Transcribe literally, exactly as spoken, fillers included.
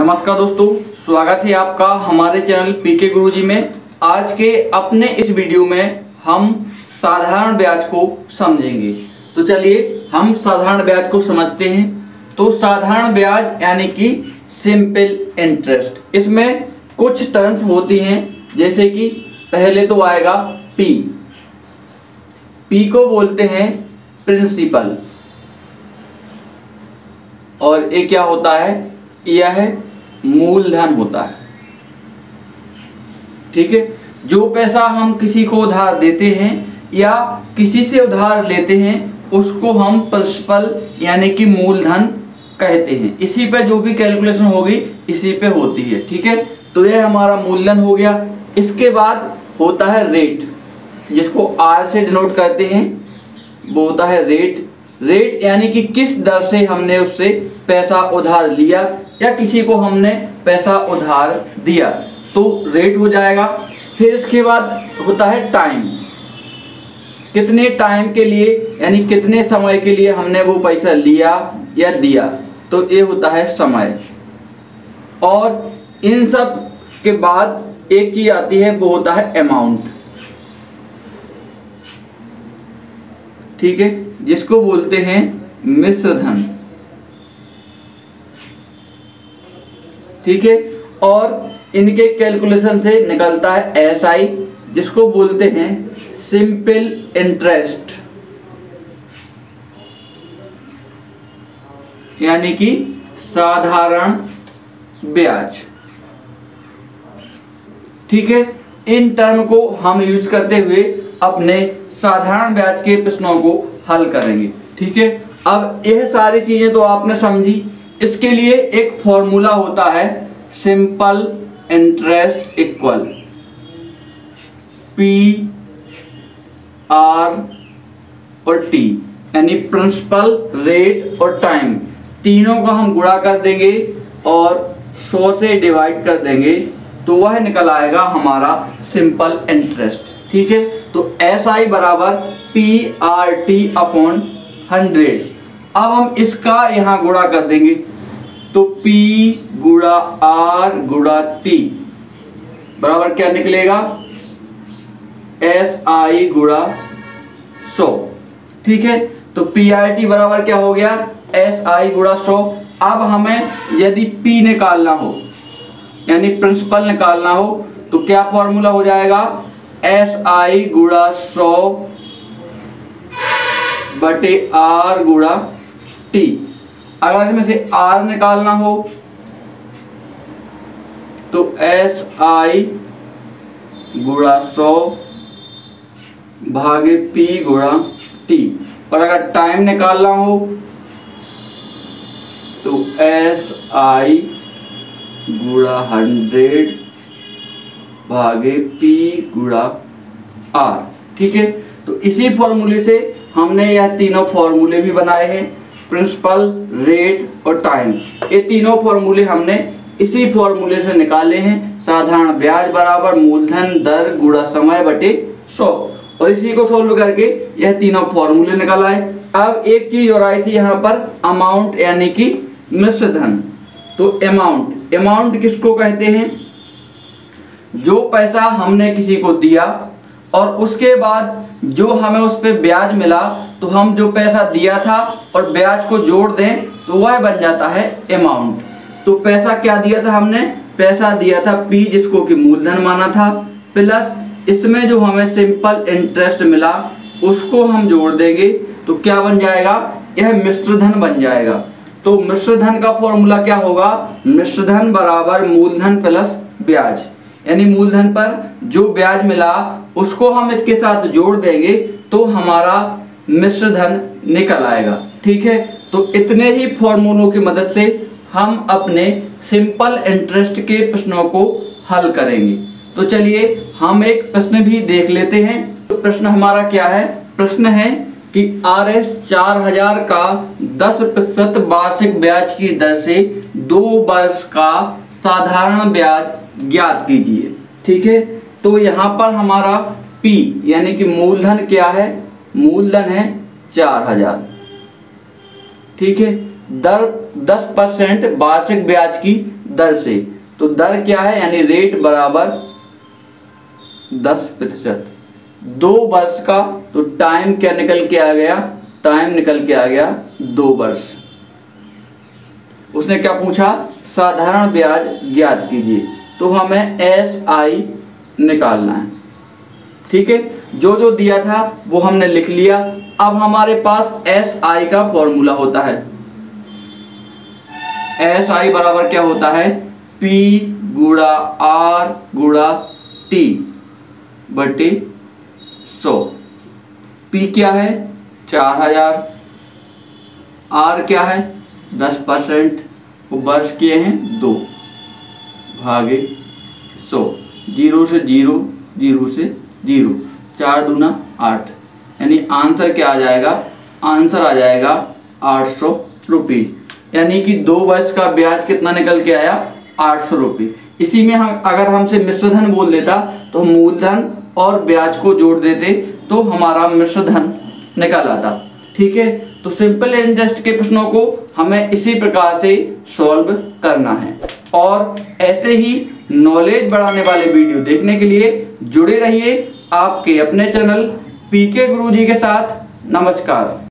नमस्कार दोस्तों, स्वागत है आपका हमारे चैनल पीके गुरुजी में। आज के अपने इस वीडियो में हम साधारण ब्याज को समझेंगे। तो चलिए हम साधारण ब्याज को समझते हैं। तो साधारण ब्याज यानी कि सिंपल इंटरेस्ट, इसमें कुछ टर्म्स होती हैं, जैसे कि पहले तो आएगा पी। पी को बोलते हैं प्रिंसिपल, और ये क्या होता है, यह मूलधन होता है। ठीक है, जो पैसा हम किसी को उधार देते हैं या किसी से उधार लेते हैं उसको हम प्रिंसिपल यानी कि मूलधन कहते हैं। इसी पे जो भी कैलकुलेशन होगी इसी पे होती है। ठीक है, तो यह हमारा मूलधन हो गया। इसके बाद होता है रेट, जिसको आर से डिनोट करते हैं, वो होता है रेट। रेट यानी कि किस दर से हमने उससे पैसा उधार लिया या किसी को हमने पैसा उधार दिया, तो रेट हो जाएगा। फिर इसके बाद होता है टाइम, कितने टाइम के लिए यानी कितने समय के लिए हमने वो पैसा लिया या दिया, तो ये होता है समय। और इन सब के बाद एक चीज आती है, वो होता है अमाउंट। ठीक है, जिसको बोलते हैं मिश्र धन। ठीक है, और इनके कैलकुलेशन से निकलता है एस आई, जिसको बोलते हैं सिंपल इंटरेस्ट यानी कि साधारण ब्याज। ठीक है, इन टर्म को हम यूज करते हुए अपने साधारण ब्याज के प्रश्नों को हल करेंगे। ठीक है, अब यह सारी चीजें तो आपने समझी। इसके लिए एक फॉर्मूला होता है, simple interest equal P R और टी, यानी प्रिंसिपल, रेट और टाइम, तीनों का हम गुणा कर देंगे और सौ से डिवाइड कर देंगे, तो वह निकल आएगा हमारा सिंपल इंटरेस्ट। ठीक है, तो एस आई बराबर P R T upon hundred. अब हम इसका यहाँ गुणा कर देंगे, तो P गुणा R गुणा T बराबर क्या निकलेगा, एस आई गुणा सौ। ठीक है, तो पी आर टी बराबर क्या हो गया, एस आई गुणा सौ। अब हमें यदि P निकालना हो यानी प्रिंसिपल निकालना हो, तो क्या फॉर्मूला हो जाएगा, एस आई गुणा सौ बटे R गुणा T। अगर इसमें से R निकालना हो तो एस आई गुणा सौ भागे P गुणा T, और अगर टाइम निकालना हो तो एस आई गुणा हंड्रेड भागे P गुणा R। ठीक है, तो इसी फॉर्मूले से हमने यह तीनों फॉर्मूले भी बनाए हैं, प्रिंसिपल, रेट और टाइम। ये तीनों फॉर्मूले हमने इसी फॉर्मूले से निकाले हैं, साधारण ब्याज बराबर मूलधन दर गुणा समय बटे सौ, और इसी को सोल्व करके यह तीनों फॉर्मूले निकल आए। अब एक चीज और आई थी यहाँ पर, अमाउंट यानी कि मिश्र धन। तो अमाउंट, अमाउंट किसको कहते हैं, जो पैसा हमने किसी को दिया और उसके बाद जो हमें उस पे ब्याज मिला, तो हम जो पैसा दिया था और ब्याज को जोड़ दें तो वह बन जाता है अमाउंट। तो पैसा क्या दिया था हमने, पैसा दिया था P, जिसको कि मूलधन माना था, प्लस इसमें जो हमें सिंपल इंटरेस्ट मिला उसको हम जोड़ देंगे, तो क्या बन जाएगा, यह मिश्र धन बन जाएगा। तो मिश्र धन का फॉर्मूला क्या होगा, मिश्र धन बराबर मूलधन प्लस ब्याज, यानी मूलधन पर जो ब्याज मिला उसको हम इसके साथ जोड़ देंगे तो हमारा मिश्र धन निकल आएगा। ठीक है, तो इतने ही फॉर्मूलों की मदद से हम अपने सिंपल इंटरेस्ट के प्रश्नों को हल करेंगे। तो चलिए हम एक प्रश्न भी देख लेते हैं। तो प्रश्न हमारा क्या है, प्रश्न है कि आर एस चार हजार का दस प्रतिशत वार्षिक ब्याज की दर से दो वर्ष का साधारण ब्याज ज्ञात कीजिए। ठीक है, तो यहाँ पर हमारा P यानी कि मूलधन क्या है, मूलधन है चार हजार। ठीक है, दर दस परसेंट वार्षिक ब्याज की दर से। तो दर क्या है, यानी रेट बराबर दस प्रतिशत। दो वर्ष का, तो टाइम क्या निकल के आ गया, टाइम निकल के आ गया दो वर्ष। उसने क्या पूछा, साधारण ब्याज ज्ञात कीजिए। तो हमें एस आई निकालना है। ठीक है, जो जो दिया था वो हमने लिख लिया। अब हमारे पास एस आई का फॉर्मूला होता है। एस आई बराबर क्या होता है, पी गुड़ा आर गुड़ा टी बटे सौ। पी क्या है, चार हजार, आर क्या है, दस परसेंट, वर्ष किए हैं दो, भागे सौ। जीरो से जीरो, जीरो से जीरो, चार दूना आठ, यानी आंसर क्या आ जाएगा, आंसर आ जाएगा आठ सौ रुपये। यानी कि दो वर्ष का ब्याज कितना निकल के आया, आठ सौ रुपये। इसी में हम अगर हमसे मिश्रधन बोल देता तो हम मूलधन और ब्याज को जोड़ देते तो हमारा मिश्रधन निकल आता। ठीक है, तो सिंपल इंटरेस्ट के प्रश्नों को हमें इसी प्रकार से सॉल्व करना है। और ऐसे ही नॉलेज बढ़ाने वाले वीडियो देखने के लिए जुड़े रहिए आपके अपने चैनल पीके गुरुजी के साथ। नमस्कार।